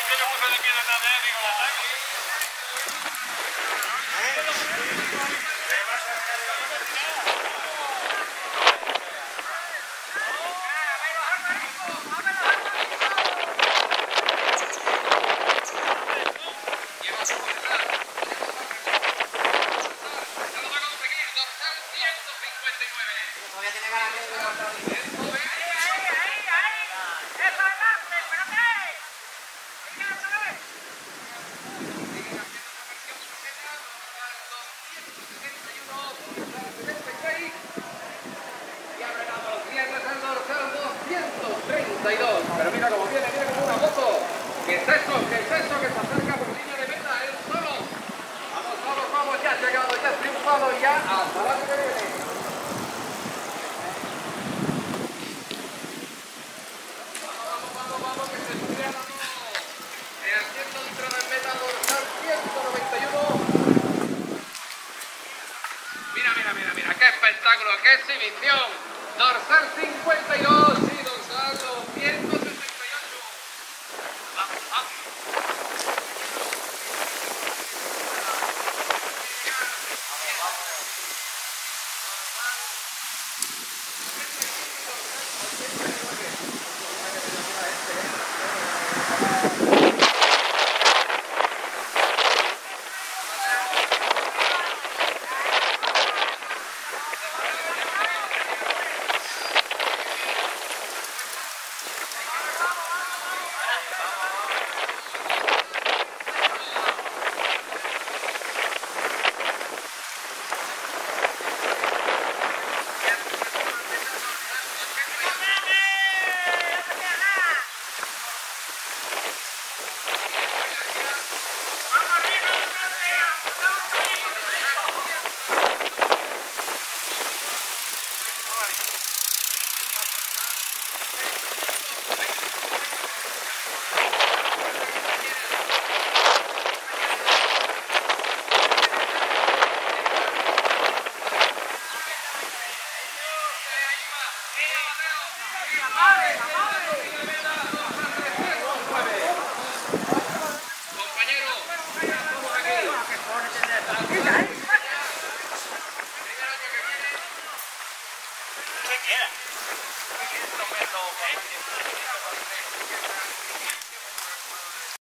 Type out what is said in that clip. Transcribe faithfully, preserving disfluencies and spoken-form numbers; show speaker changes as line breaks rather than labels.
Todavía tiene ganas de levantar.
Pero mira cómo viene, viene como una moto. ¿Qué es eso? ¿Qué es eso que se acerca por línea de meta? Él solo. Vamos, vamos, vamos, ya ha llegado, ya ha triunfado, ya hasta la que viene. Vamos, vamos, vamos, que se estudia la mano. Haciendo entrada en meta dorsal ciento noventa y uno. Mira, mira, mira, mira, qué espectáculo, qué exhibición. Dorsal cincuenta y dos.